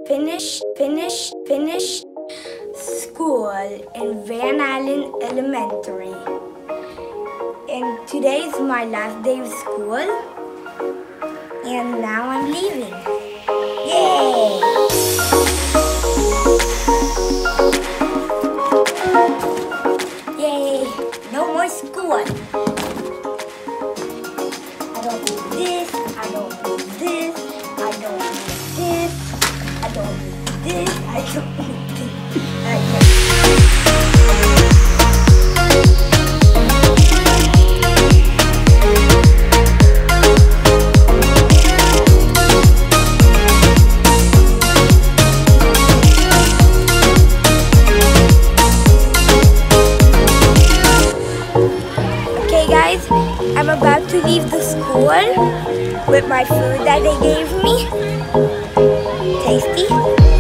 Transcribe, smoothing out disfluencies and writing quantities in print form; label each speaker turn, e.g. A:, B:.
A: finished school in Van Allen Elementary. And today is my last day of school. And now I'm leaving. Yay! Yay! No more school. I don't need this. I don't need this. I don't need this. I don't need this. I don't need this. Okay guys, I'm about to leave the school with my food that they gave me. Tasty.